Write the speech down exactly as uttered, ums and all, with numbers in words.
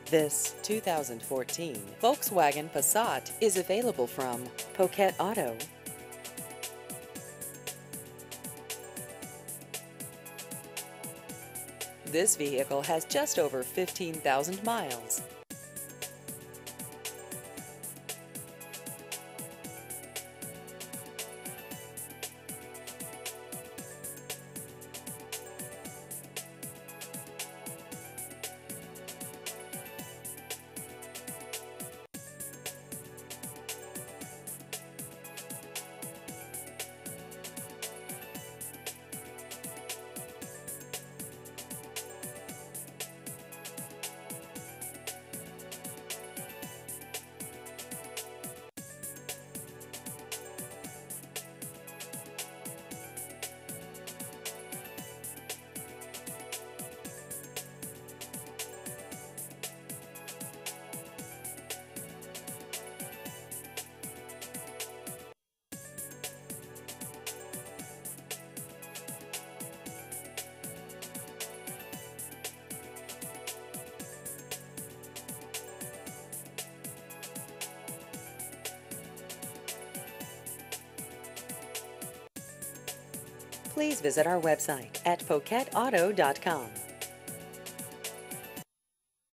This two thousand fourteen Volkswagen Passat is available from Poquet Auto. This vehicle has just over fifteen thousand miles. Please visit our website at poquet auto dot com.